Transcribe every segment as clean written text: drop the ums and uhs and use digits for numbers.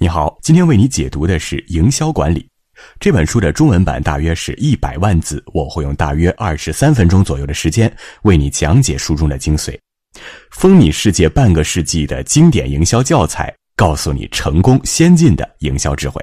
你好，今天为你解读的是《营销管理》这本书的中文版，大约是100万字，我会用大约23分钟左右的时间为你讲解书中的精髓，风靡世界半个世纪的经典营销教材，告诉你成功先进的营销智慧。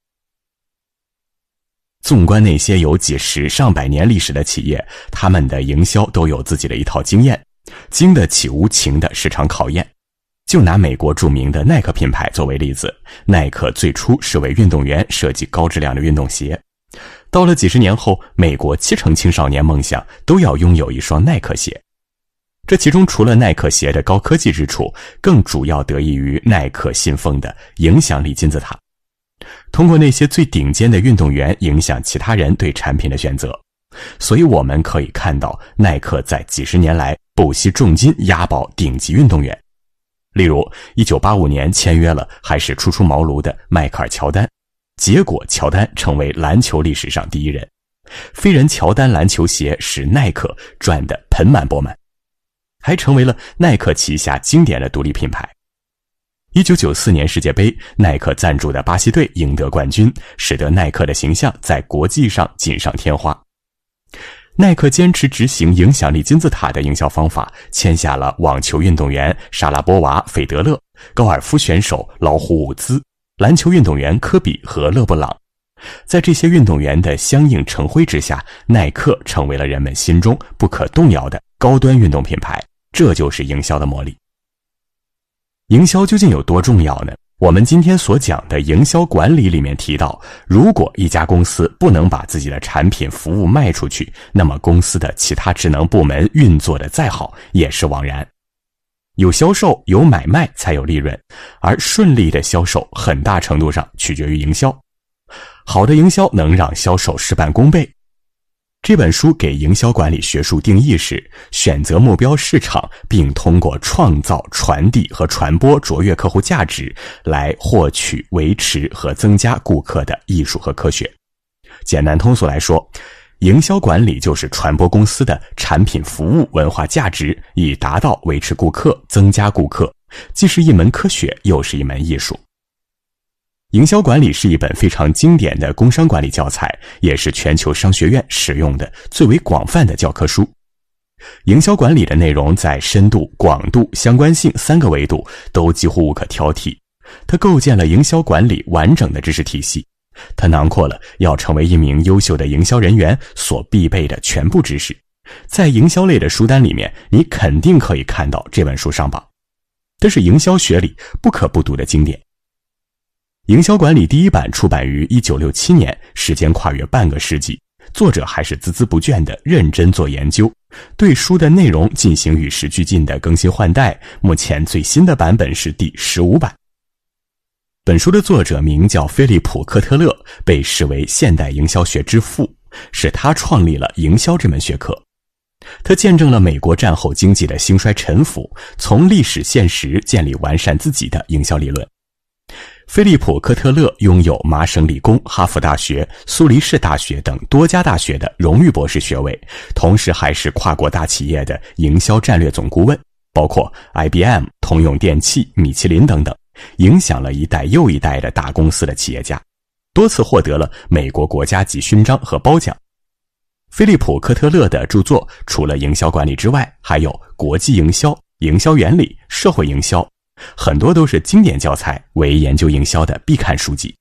纵观那些有几十上百年历史的企业，他们的营销都有自己的一套经验，经得起无情的市场考验。就拿美国著名的耐克品牌作为例子，耐克最初是为运动员设计高质量的运动鞋，到了几十年后，美国70%青少年梦想都要拥有一双耐克鞋。这其中除了耐克鞋的高科技之处，更主要得益于耐克信奉的影响力金字塔，通过那些最顶尖的运动员影响其他人对产品的选择。所以我们可以看到，耐克在几十年来不惜重金押宝顶级运动员。例如1985年签约了还是初出茅庐的迈克尔·乔丹，结果乔丹成为篮球历史上第一人，飞人乔丹篮球鞋使耐克赚得盆满钵满，还成为了耐克旗下经典的独立品牌。1994年世界杯，耐克赞助的巴西队赢得冠军，使得耐克的形象在国际上锦上添花。耐克坚持执行影响力金字塔的营销方法，签下了网球运动员莎拉波娃、费德勒，高尔夫选手老虎伍兹，篮球运动员科比和勒布朗。在这些运动员的相映成辉之下，耐克成为了人们心中不可动摇的高端运动品牌，这就是营销的魔力。营销究竟有多重要呢？我们今天所讲的营销管理里面提到，如果一家公司不能把自己的产品服务卖出去，那么公司的其他职能部门运作的再好也是枉然。有销售有买卖才有利润，而顺利的销售很大程度上取决于营销。好的营销能让销售事半功倍。这本书给营销管理学术定义是选择目标市场，并通过创造、传递和传播卓越客户价值来获取、维持和增加顾客的艺术和科学。简单通俗来说，营销管理就是传播公司的产品服务文化价值，以达到维持顾客、增加顾客，既是一门科学，又是一门艺术。营销管理是一本非常经典的工商管理教材，也是全球商学院使用的最为广泛的教科书。营销管理的内容在深度、广度、相关性3个维度都几乎无可挑剔。它构建了营销管理完整的知识体系，它囊括了要成为一名优秀的营销人员所必备的全部知识。在营销类的书单里面，你肯定可以看到这本书上榜。这是营销学里不可不读的经典。营销管理第1版出版于1967年，时间跨越半个世纪，作者还是孜孜不倦地认真做研究，对书的内容进行与时俱进的更新换代，目前最新的版本是第15版。本书的作者名叫菲利普·科特勒，被视为现代营销学之父，是他创立了营销这门学科。他见证了美国战后经济的兴衰沉浮，从历史现实建立完善自己的营销理论。菲利普·科特勒拥有麻省理工、哈佛大学、苏黎世大学等多家大学的荣誉博士学位，同时还是跨国大企业的营销战略总顾问，包括 IBM、通用电气、米其林等等，影响了一代又一代的大公司的企业家，多次获得了美国国家级勋章和褒奖。菲利普·科特勒的著作除了营销管理之外，还有国际营销、营销原理、社会营销，很多都是经典教材，为研究营销的必看书籍。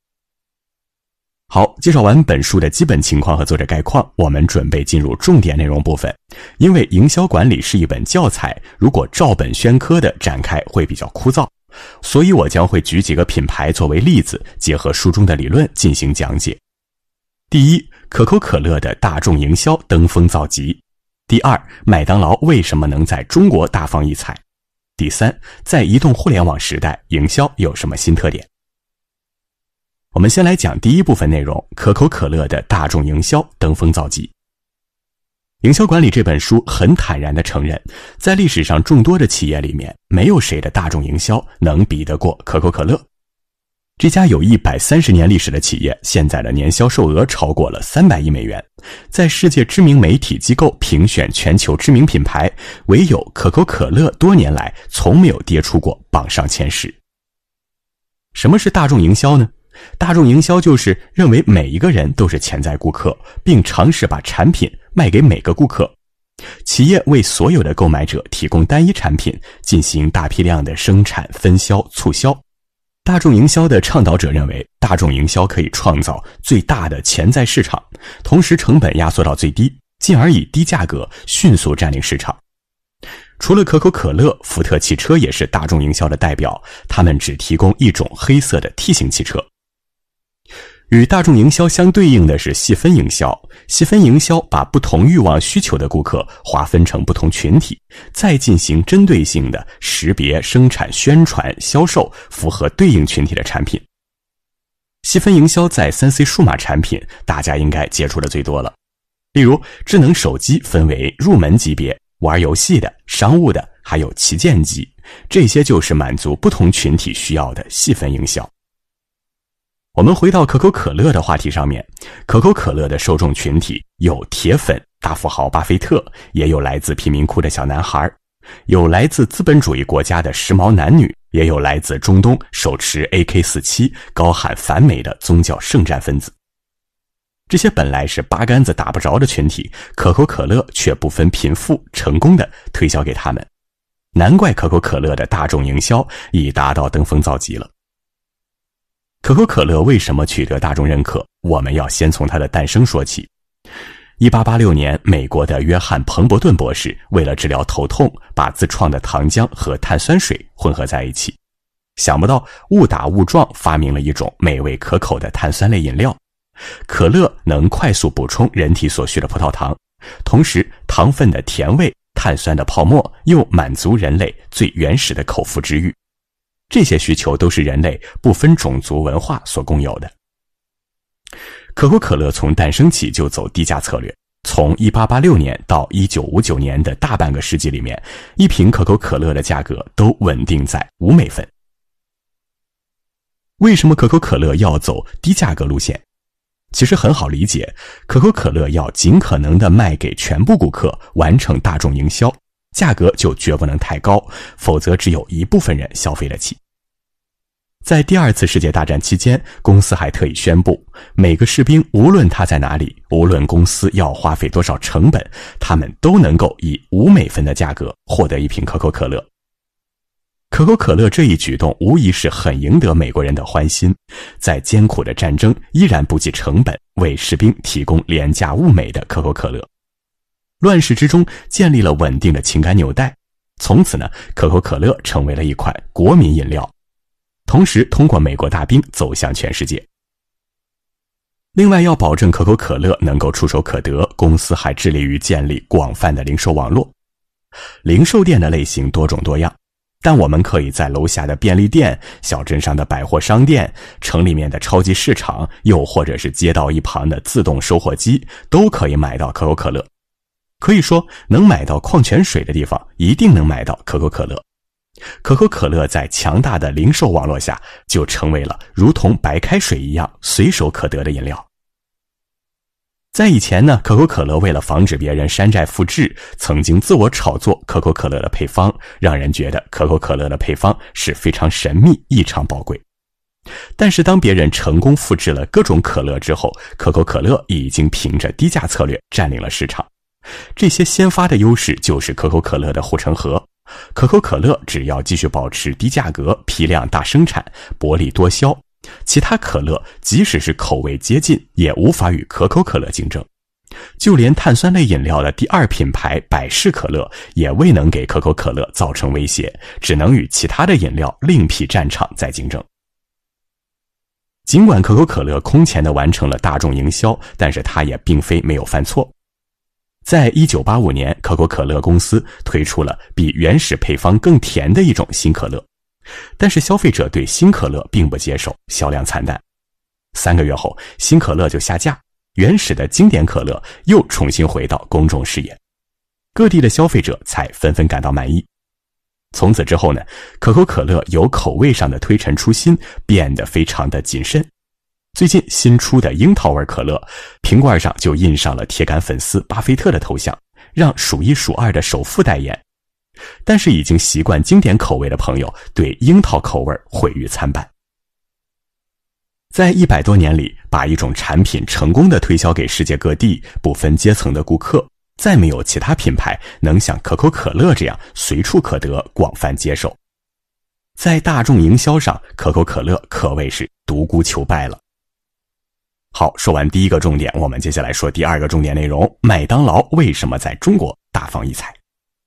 好，介绍完本书的基本情况和作者概况，我们准备进入重点内容部分。因为营销管理是一本教材，如果照本宣科的展开会比较枯燥，所以我将会举几个品牌作为例子，结合书中的理论进行讲解。第一，可口可乐的大众营销登峰造极。第二，麦当劳为什么能在中国大放异彩。第三，在移动互联网时代，营销有什么新特点？我们先来讲第一部分内容，可口可乐的大众营销登峰造极。营销管理这本书很坦然地承认，在历史上众多的企业里面，没有谁的大众营销能比得过可口可乐。这家有130年历史的企业，现在的年销售额超过了300亿美元，在世界知名媒体机构评选全球知名品牌，唯有可口可乐多年来从没有跌出过榜上前10。 什么是大众营销呢？大众营销就是认为每一个人都是潜在顾客，并尝试把产品卖给每个顾客。企业为所有的购买者提供单一产品，进行大批量的生产、分销、促销。大众营销的倡导者认为，大众营销可以创造最大的潜在市场，同时成本压缩到最低，进而以低价格迅速占领市场。除了可口可乐，福特汽车也是大众营销的代表，他们只提供一种黑色的 T 型汽车。与大众营销相对应的是细分营销。细分营销把不同欲望需求的顾客划分成不同群体，再进行针对性的识别、生产、宣传、销售符合对应群体的产品。细分营销在 3C 数码产品大家应该接触的最多了。例如，智能手机分为入门级别、玩游戏的、商务的，还有旗舰机，这些就是满足不同群体需要的细分营销。我们回到可口可乐的话题上面，可口可乐的受众群体有铁粉、大富豪巴菲特，也有来自贫民窟的小男孩，有来自资本主义国家的时髦男女，也有来自中东手持 AK-47 高喊反美的宗教圣战分子。这些本来是八竿子打不着的群体，可口可乐却不分贫富，成功的推销给他们。难怪可口可乐的大众营销已达到登峰造极了。可口可乐为什么取得大众认可？我们要先从它的诞生说起。1886年，美国的约翰·彭伯顿博士为了治疗头痛，把自创的糖浆和碳酸水混合在一起。想不到误打误撞发明了一种美味可口的碳酸类饮料。可乐能快速补充人体所需的葡萄糖，同时糖分的甜味、碳酸的泡沫又满足人类最原始的口腹之欲。这些需求都是人类不分种族文化所共有的。可口可乐从诞生起就走低价策略，从1886年到1959年的大半个世纪里面，一瓶可口可乐的价格都稳定在5美分。为什么可口可乐要走低价格路线？其实很好理解，可口可乐要尽可能的卖给全部顾客，完成大众营销，价格就绝不能太高，否则只有一部分人消费得起。在第二次世界大战期间，公司还特意宣布，每个士兵无论他在哪里，无论公司要花费多少成本，他们都能够以5美分的价格获得一瓶可口可乐。可口可乐这一举动无疑是很赢得美国人的欢心，在艰苦的战争依然不计成本为士兵提供廉价物美的可口可乐。乱世之中建立了稳定的情感纽带，从此呢，可口可乐成为了一款国民饮料，同时通过美国大兵走向全世界。另外，要保证可口可乐能够触手可得，公司还致力于建立广泛的零售网络。零售店的类型多种多样，但我们可以在楼下的便利店、小镇上的百货商店、城里面的超级市场，又或者是街道一旁的自动售货机，都可以买到可口可乐。可以说，能买到矿泉水的地方，一定能买到可口可乐。可口可乐在强大的零售网络下，就成为了如同白开水一样随手可得的饮料。在以前呢，可口可乐为了防止别人山寨复制，曾经自我炒作可口可乐的配方，让人觉得可口可乐的配方是非常神秘、异常宝贵。但是当别人成功复制了各种可乐之后，可口可乐已经凭着低价策略占领了市场。这些先发的优势就是可口可乐的护城河。可口可乐只要继续保持低价格、批量大生产、薄利多销，其他可乐即使是口味接近，也无法与可口可乐竞争。就连碳酸类饮料的第二品牌百事可乐也未能给可口可乐造成威胁，只能与其他的饮料另辟战场再竞争。尽管可口可乐空前地完成了大众营销，但是它也并非没有犯错。在1985年，可口可乐公司推出了比原始配方更甜的一种新可乐，但是消费者对新可乐并不接受，销量惨淡。3个月后，新可乐就下架，原始的经典可乐又重新回到公众视野，各地的消费者才纷纷感到满意。从此之后呢，可口可乐由口味上的推陈出新变得非常的谨慎。最近新出的樱桃味可乐，瓶罐上就印上了铁杆粉丝巴菲特的头像，让数一数二的首富代言。但是已经习惯经典口味的朋友对樱桃口味毁誉参半。 在100多年里，把一种产品成功地推销给世界各地不分阶层的顾客，再没有其他品牌能像可口可乐这样随处可得，广泛接受。在大众营销上，可口可乐可谓是独孤求败了。好，说完第一个重点，我们接下来说第二个重点内容，麦当劳为什么在中国大放异彩。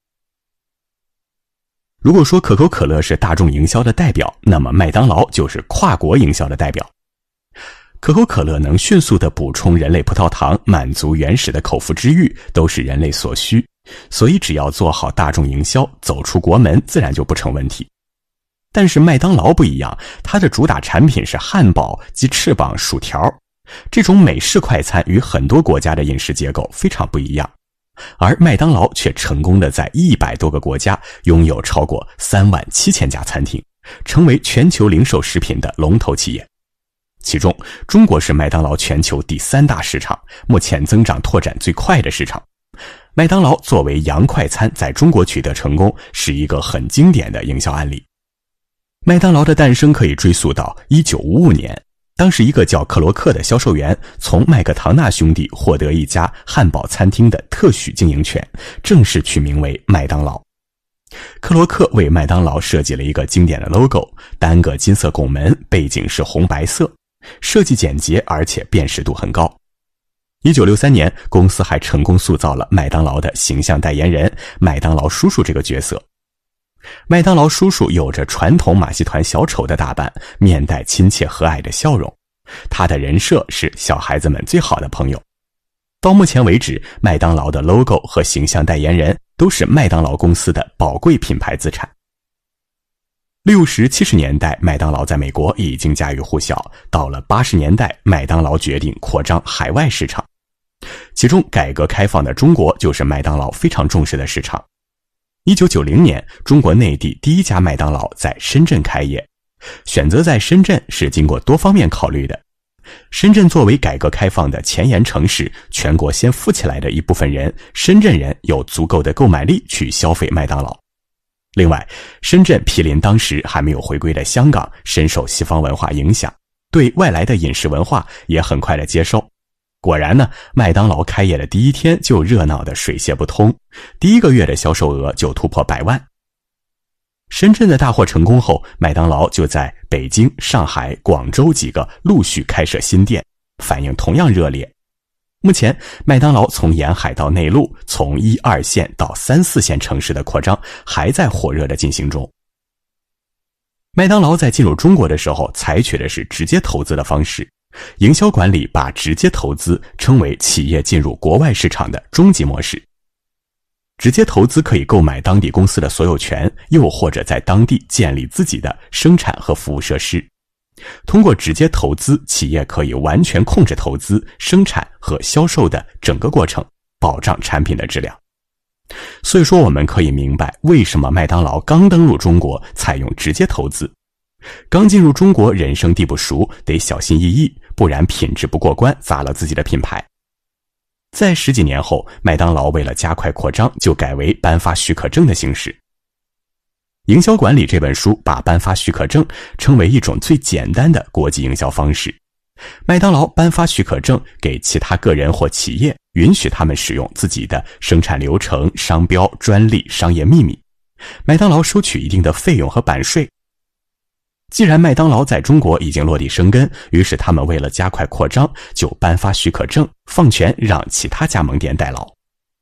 如果说可口可乐是大众营销的代表，那么麦当劳就是跨国营销的代表。可口可乐能迅速地补充人类葡萄糖，满足原始的口腹之欲，都是人类所需，所以只要做好大众营销，走出国门自然就不成问题。但是麦当劳不一样，它的主打产品是汉堡、鸡翅膀、薯条，这种美式快餐与很多国家的饮食结构非常不一样，而麦当劳却成功地在100多个国家拥有超过37000家餐厅，成为全球零售食品的龙头企业。其中，中国是麦当劳全球第3大市场，目前增长拓展最快的市场。麦当劳作为洋快餐在中国取得成功，是一个很经典的营销案例。麦当劳的诞生可以追溯到1955年，当时一个叫克罗克的销售员从麦克唐纳兄弟获得一家汉堡餐厅的特许经营权，正式取名为麦当劳。克罗克为麦当劳设计了一个经典的 logo， 单个金色拱门，背景是红白色，设计简洁而且辨识度很高。1963年，公司还成功塑造了麦当劳的形象代言人麦当劳叔叔这个角色。麦当劳叔叔有着传统马戏团小丑的打扮，面带亲切和蔼的笑容，他的人设是小孩子们最好的朋友。到目前为止，麦当劳的 logo 和形象代言人都是麦当劳公司的宝贵品牌资产。60、70年代，麦当劳在美国已经家喻户晓，到了80年代，麦当劳决定扩张海外市场。其中，改革开放的中国就是麦当劳非常重视的市场。1990年，中国内地第一家麦当劳在深圳开业，选择在深圳是经过多方面考虑的。深圳作为改革开放的前沿城市，全国先富起来的一部分人，深圳人有足够的购买力去消费麦当劳。另外，深圳毗邻当时还没有回归的香港，深受西方文化影响，对外来的饮食文化也很快的接受。果然呢，麦当劳开业的第一天就热闹的水泄不通，第1个月的销售额就突破100万。深圳的大获成功后，麦当劳就在北京、上海、广州几个陆续开设新店，反应同样热烈。目前，麦当劳从沿海到内陆，从1、2线到3、4线城市的扩张还在火热的进行中。麦当劳在进入中国的时候，采取的是直接投资的方式，营销管理把直接投资称为企业进入国外市场的终极模式。直接投资可以购买当地公司的所有权，又或者在当地建立自己的生产和服务设施。通过直接投资，企业可以完全控制投资、生产和销售的整个过程，保障产品的质量。所以说，我们可以明白为什么麦当劳刚登陆中国采用直接投资。刚进入中国，人生地不熟，得小心翼翼，不然品质不过关，砸了自己的品牌。在10几年后，麦当劳为了加快扩张，就改为颁发许可证的形式。营销管理这本书把颁发许可证称为一种最简单的国际营销方式。麦当劳颁发许可证给其他个人或企业，允许他们使用自己的生产流程、商标、专利、商业秘密。麦当劳收取一定的费用和版税。既然麦当劳在中国已经落地生根，于是他们为了加快扩张，就颁发许可证，放权让其他加盟店代劳。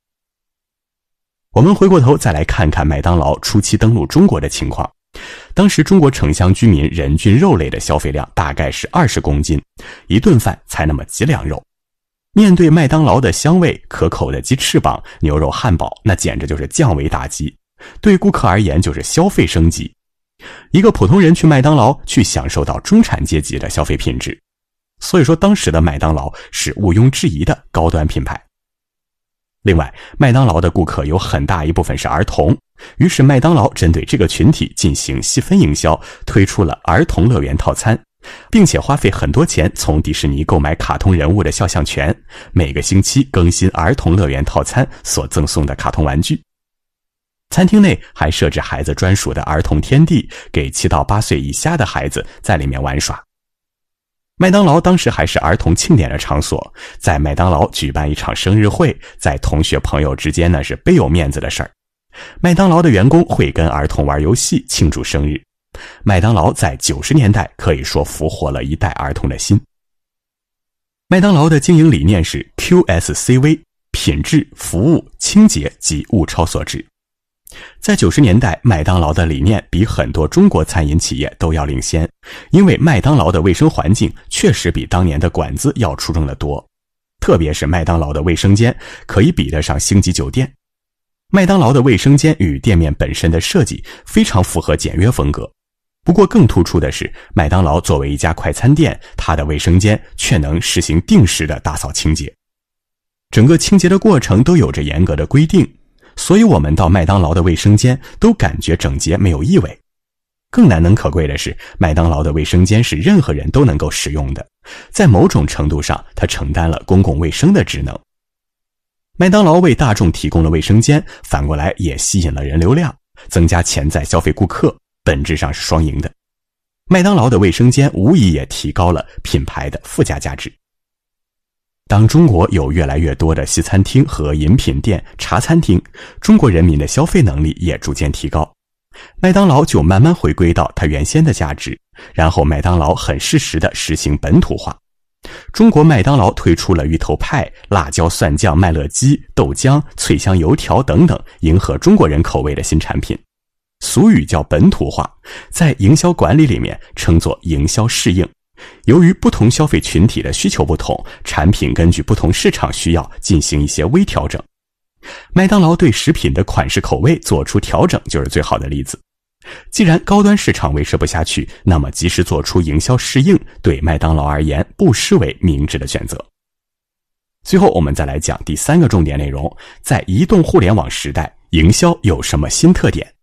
我们回过头再来看看麦当劳初期登陆中国的情况。当时中国城乡居民人均肉类的消费量大概是20公斤，一顿饭才那么几两肉。面对麦当劳的香味可口的鸡翅膀、牛肉汉堡，那简直就是降维打击，对顾客而言就是消费升级。一个普通人去麦当劳去享受到中产阶级的消费品质，所以说当时的麦当劳是毋庸置疑的高端品牌。另外，麦当劳的顾客有很大一部分是儿童，于是麦当劳针对这个群体进行细分营销，推出了儿童乐园套餐，并且花费很多钱从迪士尼购买卡通人物的肖像权，每个星期更新儿童乐园套餐所赠送的卡通玩具。餐厅内还设置孩子专属的儿童天地，给7到8岁以下的孩子在里面玩耍。 麦当劳当时还是儿童庆典的场所，在麦当劳举办一场生日会，在同学朋友之间呢是倍有面子的事儿。麦当劳的员工会跟儿童玩游戏庆祝生日。麦当劳在90年代可以说俘获了一代儿童的心。麦当劳的经营理念是 QSCV， 品质、服务、清洁及物超所值。在90年代，麦当劳的理念比很多中国餐饮企业都要领先，因为麦当劳的卫生环境确实比当年的馆子要出众得多，特别是麦当劳的卫生间可以比得上星级酒店。麦当劳的卫生间与店面本身的设计非常符合简约风格，不过更突出的是，麦当劳作为一家快餐店，它的卫生间却能实行定时的打扫清洁，整个清洁的过程都有着严格的规定，所以我们到麦当劳的卫生间都感觉整洁没有异味。更难能可贵的是，麦当劳的卫生间是任何人都能够使用的，在某种程度上它承担了公共卫生的职能。麦当劳为大众提供了卫生间，反过来也吸引了人流量，增加潜在消费顾客，本质上是双赢的。麦当劳的卫生间无疑也提高了品牌的附加价值。当中国有越来越多的西餐厅和饮品店、茶餐厅，中国人民的消费能力也逐渐提高，麦当劳就慢慢回归到它原先的价值，然后麦当劳很适时地实行本土化。中国麦当劳推出了芋头派、辣椒蒜酱麦乐鸡、豆浆、脆香油条等等迎合中国人口味的新产品，俗语叫本土化，在营销管理里面称作营销适应。由于不同消费群体的需求不同，产品根据不同市场需要进行一些微调整。麦当劳对食品的款式口味做出调整就是最好的例子。既然高端市场维持不下去，那么及时做出营销适应，对麦当劳而言不失为明智的选择。最后我们再来讲第3个重点内容，在移动互联网时代，营销有什么新特点？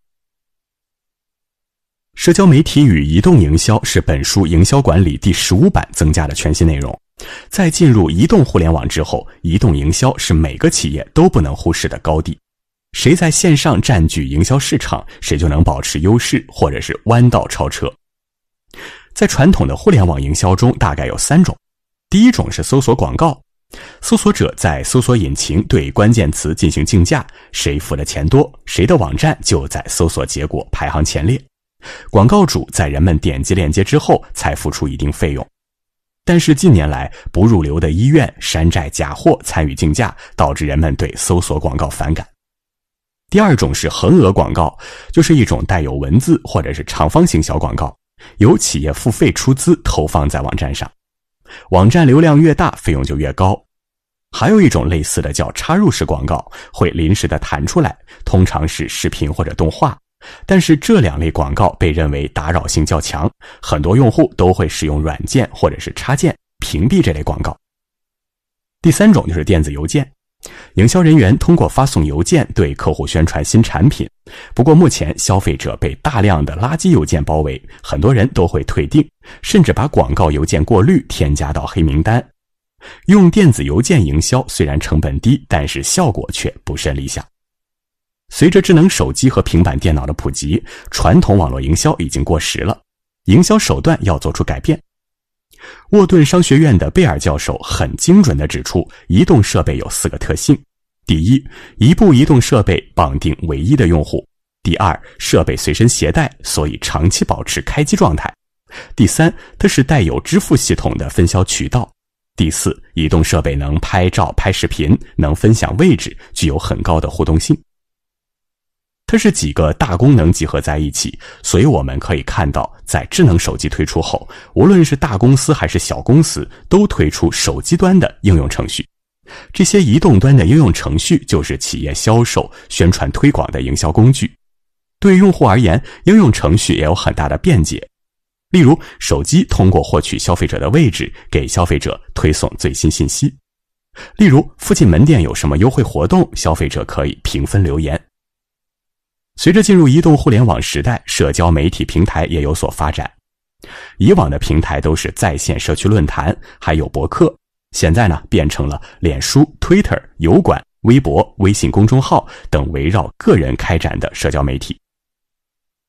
社交媒体与移动营销是本书营销管理第15版增加的全新内容。在进入移动互联网之后，移动营销是每个企业都不能忽视的高地。谁在线上占据营销市场，谁就能保持优势，或者是弯道超车。在传统的互联网营销中，大概有3种。第一种是搜索广告，搜索者在搜索引擎对关键词进行竞价，谁付的钱多，谁的网站就在搜索结果排行前列。广告主在人们点击链接之后才付出一定费用。但是近年来，不入流的医院、山寨假货参与竞价，导致人们对搜索广告反感。第二种是横额广告，就是一种带有文字或者是长方形小广告，由企业付费出资投放在网站上，网站流量越大，费用就越高。还有一种类似的叫插入式广告，会临时的弹出来，通常是视频或者动画，但是这2类广告被认为打扰性较强，很多用户都会使用软件或者是插件屏蔽这类广告。第3种就是电子邮件，营销人员通过发送邮件对客户宣传新产品，不过目前消费者被大量的垃圾邮件包围，很多人都会退订，甚至把广告邮件过滤添加到黑名单。用电子邮件营销虽然成本低，但是效果却不甚理想。随着智能手机和平板电脑的普及，传统网络营销已经过时了，营销手段要做出改变。沃顿商学院的贝尔教授很精准地指出，移动设备有4个特性。第一，一部移动设备绑定唯一的用户。第二，设备随身携带，所以长期保持开机状态。第三，它是带有支付系统的分销渠道。第四，移动设备能拍照、拍视频，能分享位置，具有很高的互动性。它是几个大功能集合在一起，所以我们可以看到，在智能手机推出后，无论是大公司还是小公司，都推出手机端的应用程序。这些移动端的应用程序就是企业销售、宣传推广的营销工具。对用户而言，应用程序也有很大的便捷。例如，手机通过获取消费者的位置，给消费者推送最新信息。例如，附近门店有什么优惠活动，消费者可以评分留言。随着进入移动互联网时代，社交媒体平台也有所发展。以往的平台都是在线社区论坛，还有博客，现在呢变成了脸书、Twitter、油管、微博、微信公众号等围绕个人开展的社交媒体。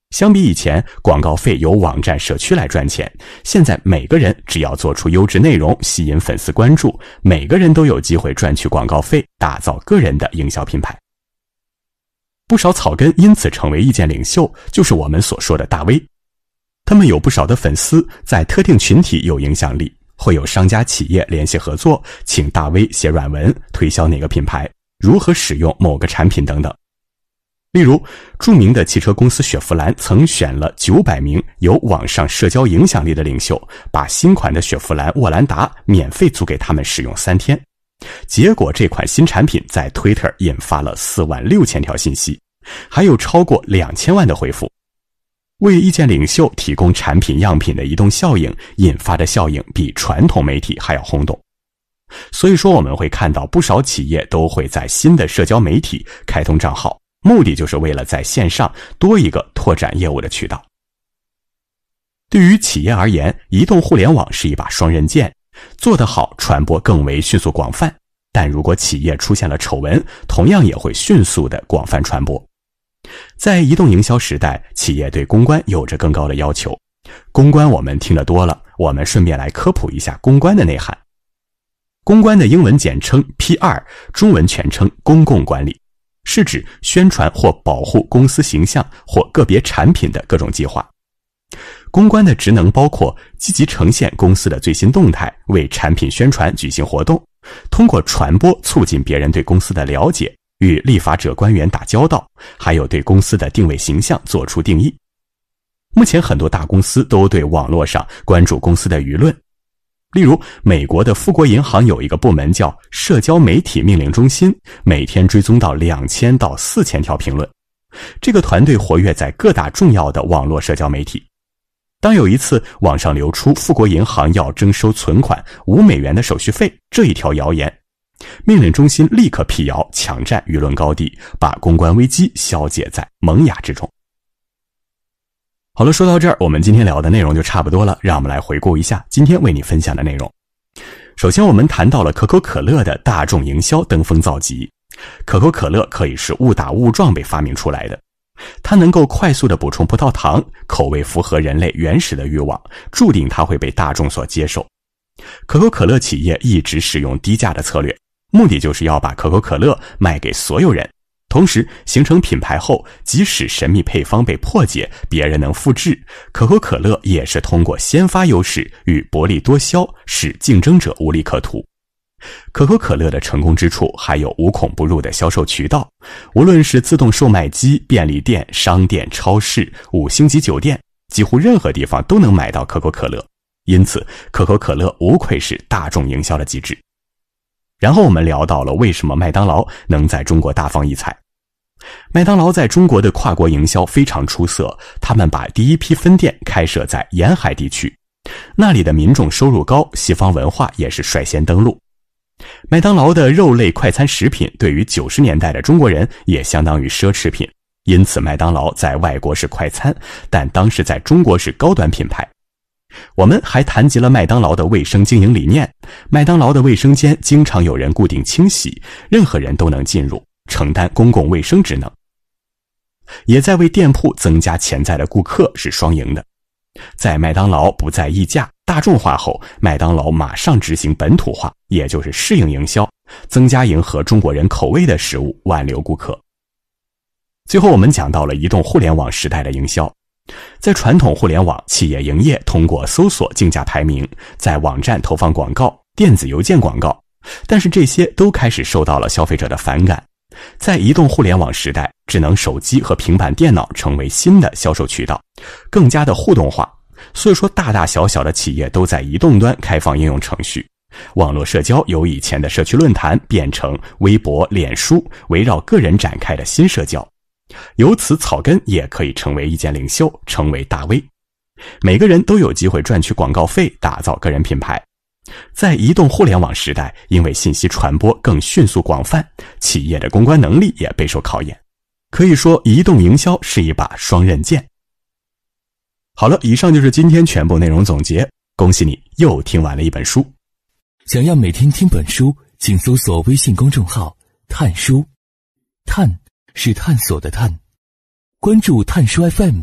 相比以前，广告费由网站社区来赚钱，现在每个人只要做出优质内容，吸引粉丝关注，每个人都有机会赚取广告费，打造个人的营销品牌。不少草根因此成为意见领袖，就是我们所说的大 V。他们有不少的粉丝，在特定群体有影响力，会有商家企业联系合作，请大 V 写软文，推销哪个品牌，如何使用某个产品等等。例如，著名的汽车公司雪佛兰曾选了900名有网上社交影响力的领袖，把新款的雪佛兰沃兰达免费租给他们使用3天。结果这款新产品在 Twitter 引发了46000条信息，还有超过2000万的回复。为意见领袖提供产品样品的移动效应引发的效应比传统媒体还要轰动。所以说我们会看到不少企业都会在新的社交媒体开通账号，目的就是为了在线上多一个拓展业务的渠道。对于企业而言，移动互联网是一把双刃剑，做得好，传播更为迅速广泛，但如果企业出现了丑闻，同样也会迅速的广泛传播。在移动营销时代，企业对公关有着更高的要求。公关我们听得多了，我们顺便来科普一下公关的内涵。公关的英文简称 PR， 中文全称公共管理，是指宣传或保护公司形象或个别产品的各种计划。公关的职能包括积极呈现公司的最新动态，为产品宣传举行活动，通过传播促进别人对公司的了解，与立法者官员打交道，还有对公司的定位形象做出定义。目前很多大公司都对网络上关注公司的舆论。例如，美国的富国银行有一个部门叫社交媒体命令中心，每天追踪到2000到4000条评论。这个团队活跃在各大重要的网络社交媒体。当有一次网上流出富国银行要征收存款$5的手续费这一条谣言，命令中心立刻辟谣，抢占舆论高地，把公关危机消解在萌芽之中。好了，说到这儿，我们今天聊的内容就差不多了，让我们来回顾一下今天为你分享的内容。首先我们谈到了可口可乐的大众营销登峰造极。可口可乐可以是误打误撞被发明出来的，它能够快速地补充葡萄糖，口味符合人类原始的欲望，注定它会被大众所接受。可口可乐企业一直使用低价的策略，目的就是要把可口可乐卖给所有人，同时形成品牌后，即使神秘配方被破解，别人能复制，可口可乐也是通过先发优势与薄利多销，使竞争者无利可图。可口可乐的成功之处还有无孔不入的销售渠道，无论是自动售卖机、便利店、商店、超市、5星级酒店，几乎任何地方都能买到可口可乐。因此，可口可乐无愧是大众营销的极致。然后我们聊到了为什么麦当劳能在中国大放异彩。麦当劳在中国的跨国营销非常出色，他们把第一批分店开设在沿海地区，那里的民众收入高，西方文化也是率先登陆。麦当劳的肉类快餐食品对于90年代的中国人也相当于奢侈品，因此麦当劳在外国是快餐，但当时在中国是高端品牌。我们还谈及了麦当劳的卫生经营理念，麦当劳的卫生间经常有人固定清洗，任何人都能进入，承担公共卫生职能，也在为店铺增加潜在的顾客，是双赢的。在麦当劳不再溢价大众化后，麦当劳马上执行本土化，也就是适应营销，增加迎合中国人口味的食物，挽留顾客。最后我们讲到了移动互联网时代的营销。在传统互联网，企业营业通过搜索竞价排名，在网站投放广告、电子邮件广告，但是这些都开始受到了消费者的反感。在移动互联网时代，智能手机和平板电脑成为新的销售渠道，更加的互动化。所以说大大小小的企业都在移动端开放应用程序，网络社交由以前的社区论坛变成微博、脸书，围绕个人展开的新社交。由此草根也可以成为意见领袖，成为大 V。每个人都有机会赚取广告费，打造个人品牌。在移动互联网时代，因为信息传播更迅速广泛，企业的公关能力也备受考验。可以说，移动营销是一把双刃剑。好了，以上就是今天全部内容总结。恭喜你又听完了一本书。 想要每天听本书，请搜索微信公众号探书，探是探索的探，关注探书 FM，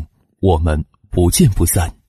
我们不见不散。